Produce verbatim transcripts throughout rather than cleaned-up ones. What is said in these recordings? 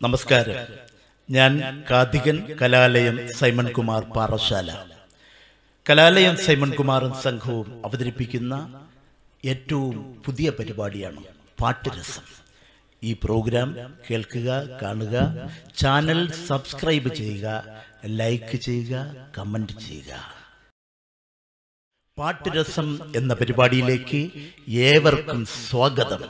നമസ്കാരം. ഞാൻ കാതികൻ കലാലയം സൈമൺ കുമാർ പാറശാല. കലാലയം സൈമൺ കുമാറും സംഘവും അവതരിപ്പിക്കുന്ന ഏറ്റവും പുതിയ പരിപാടിയാണ് പാട്ടുരസം. ഈ പ്രോഗ്രാം കേൾക്കുക, കാണുക, ചാനൽ സബ്സ്ക്രൈബ് ചെയ്യുക, ലൈക്ക് ചെയ്യുക, കമന്റ് ചെയ്യുക. പാട്ടുരസം എന്ന പരിപാടിയിലേക്ക് ഏവർക്കും സ്വാഗതം.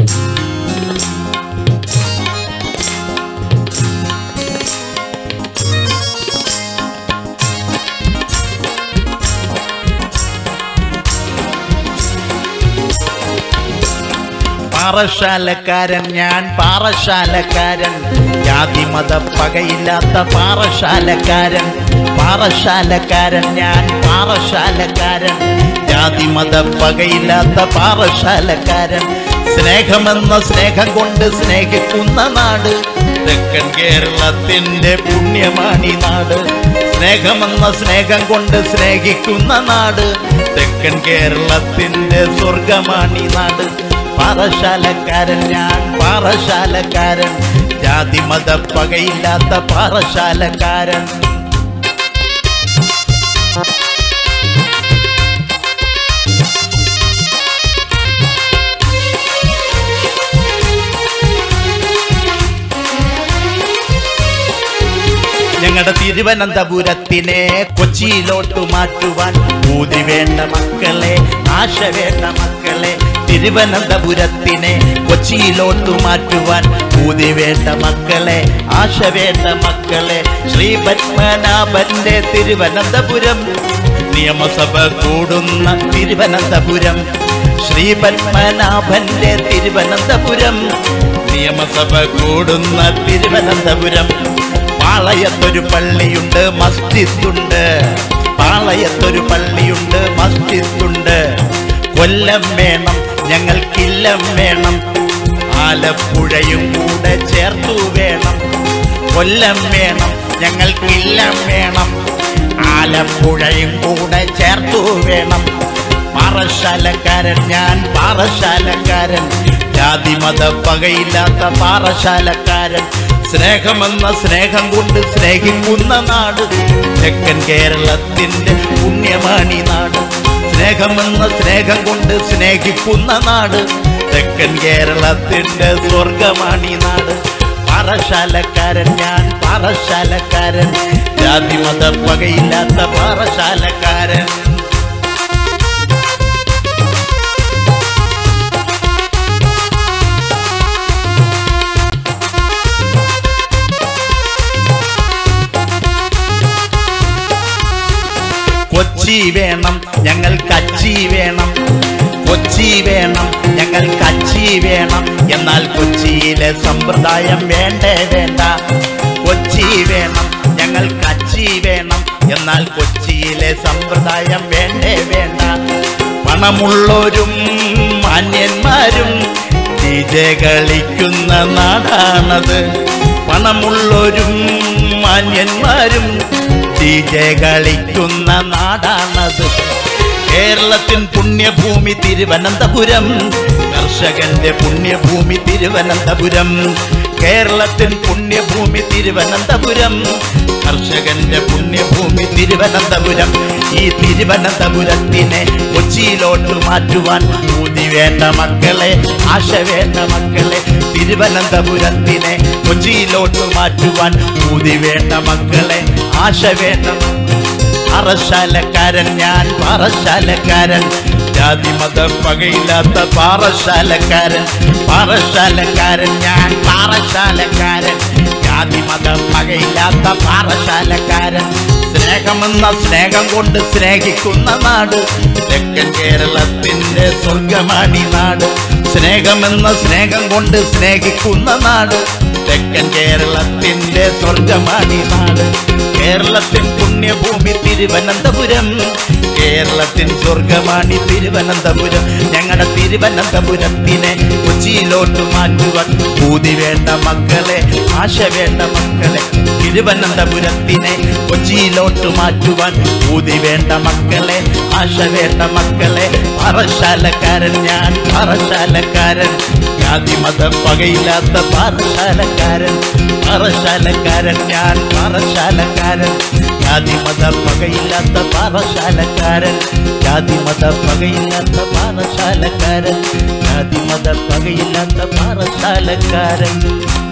പാറശാലക്കാരൻ ഞാൻ, പാറശാലക്കാരൻ, ജാതി മത പകയില്ലാത്ത പാറശാലക്കാരൻ. പാറശാലക്കാരൻ ഞാൻ, പാറശാലക്കാരൻ, ജാതി മത പകയില്ലാത്ത പാറശാലക്കാരൻ. സ്നേഹമെന്ന സ്നേഹം കൊണ്ട് സ്നേഹിക്കുന്ന നാട് തെക്കൻ കേരളത്തിന്റെ പുണ്യമാണി നാട്. സ്നേഹമെന്ന സ്നേഹം കൊണ്ട് സ്നേഹിക്കുന്ന നാട് തെക്കൻ കേരളത്തിന്റെ സ്വർഗമാണി നാട്. പാറശാലക്കാരൻ ഞാൻ, പാറശാലക്കാരൻ, ജാതി മത പകയില്ലാത്ത പാറശാലക്കാരൻ. ഞങ്ങളുടെ തിരുവനന്തപുരത്തിനെ കൊച്ചിയിലോട്ട് മാറ്റുവാൻ ഊതി വേണ്ട മക്കളെ, ആശ വേണ്ട മക്കളെ. തിരുവനന്തപുരത്തിനെ കൊച്ചിയിലോട്ട് മാറ്റുവാൻ ഊതി വേണ്ട മക്കളെ, ആശ വേണ്ട മക്കളെ. ശ്രീ പത്മനാഭന്റെ തിരുവനന്തപുരം, നിയമസഭ കൂടുന്ന തിരുവനന്തപുരം. ശ്രീ പത്മനാഭന്റെ തിരുവനന്തപുരം, നിയമസഭ കൂടുന്ന തിരുവനന്തപുരം. പാളയത്തൊരു പള്ളിയുണ്ട്, മസ്ജിദുണ്ട്. പാളയത്തൊരു പള്ളിയുണ്ട്, മസ്ജിദുണ്ട്. കൊല്ലം വേണം ഞങ്ങൾക്കില്ലം വേണം, ആലപ്പുഴയും കൂടെ ചേർത്തു വേണം. കൊല്ലം വേണം ഞങ്ങൾക്കില്ലം വേണം, ആലപ്പുഴയും കൂടെ ചേർത്തു വേണം. പാറശാലക്കാരൻ ഞാൻ, പാറശാലക്കാരൻ, ജാതി മത പകയില്ലാത്ത പാറശാലക്കാരൻ. സ്നേഹമെന്ന സ്നേഹം കൊണ്ട് സ്നേഹിക്കുന്ന നാട് തെക്കൻ കേരളത്തിന്റെ പുണ്യമാണി നാട്. സ്നേഹമെന്ന സ്നേഹം കൊണ്ട് സ്നേഹിക്കുന്ന നാട് തെക്കൻ കേരളത്തിന്റെ സ്വർഗമാണി നാട്. പാറശാലക്കാരൻ ഞാൻ, പാറശാലക്കാരൻ, ജാതി മത പകയില്ലാത്ത പാറശാലക്കാരൻ. കൊച്ചി വേണം ഞങ്ങൾക്ക് അച്ചി വേണം, കൊച്ചി വേണം ഞങ്ങൾക്ക് അച്ചി വേണം. എന്നാൽ കൊച്ചിയിലെ സമ്പ്രദായം വേണ്ടേ വേണ്ട. കൊച്ചി വേണം ഞങ്ങൾക്ക് അച്ചി വേണം, എന്നാൽ കൊച്ചിയിലെ സമ്പ്രദായം വേണ്ടേ വേണ്ട. പണമുള്ളവരും മാന്യന്മാരും ഡി ജെ കളിക്കുന്ന നാടാണത്. പണമുള്ളവരും മാന്യന്മാരും ഡി ജെ കളിക്കുന്ന നാടാണത്. കേരളത്തിൻ പുണ്യഭൂമി തിരുവനന്തപുരം, കർഷകന്റെ പുണ്യഭൂമി തിരുവനന്തപുരം. കേരളത്തിൻ പുണ്യഭൂമി തിരുവനന്തപുരം, കർഷകന്റെ പുണ്യഭൂമി തിരുവനന്തപുരം. ഈ തിരുവനന്തപുരത്തിനെ കൊച്ചിയിലോട്ട് മാറ്റുവാൻ ഊതി വേണ്ട മക്കളെ, ആശ വേണ്ട മക്കളെ. തിരുവനന്തപുരത്തിനെ കൊച്ചിയിലോട്ട് മാറ്റുവാൻ ഊതി വേണ്ട മക്കളെ, ആശ വേണ്ട. പാറശാലക്കാരൻ ഞാൻ, പാറശാലക്കാരൻ, ജാതി മത പകയില്ലാത്ത പാറശാലക്കാരൻ. പാറശാലക്കാരൻ ഞാൻ, പാറശാലക്കാരൻ, ജാതി മത പകയില്ലാത്ത പാറശാലക്കാരൻ. സ്നേഹമെന്ന സ്നേഹം കൊണ്ട് സ്നേഹിക്കുന്ന നാട് തെക്കൻ കേരളത്തിന്റെ സ്വർഗമാണി നാട്. സ്നേഹമെന്ന സ്നേഹം കൊണ്ട് സ്നേഹിക്കുന്ന നാട് തെക്കൻ കേരളത്തിന്റെ സ്വർഗമാണി നാട്. കേരളത്തിൻ പുണ്യഭൂമി തിരുവനന്തപുരം, കേരളത്തിൻ സ്വർഗമാണി തിരുവനന്തപുരം. ഞങ്ങളുടെ തിരുവനന്തപുരത്തിനെ കൊച്ചിയിലോട്ട് മാറ്റുവാൻ ഊതി വേണ്ട മക്കളെ, ആശ വേണ്ട മക്കളെ. തിരുവനന്തപുരത്തിനെ കൊച്ചിയിലോട്ട് മാറ്റുവാൻ ഊതി വേണ്ട മക്കളെ, ആശ വേണ്ട മക്കളെ. പാറശാലക്കാരൻ ഞാൻ, പാറശാലക്കാരൻ, ജാതി മത പകയില്ലാത്ത പാറശാലക്കാരൻ പാറശാലക്കാരൻ ഞാൻ പാറശാലക്കാരൻ ജാതി മത പകയില്ലാത്ത പാറശാലക്കാരൻ ജാതി മത പകയില്ലാത്ത പാറശാലക്കാരൻ ജാതി മത പകയില്ലാത്ത പാറശാലക്കാരൻ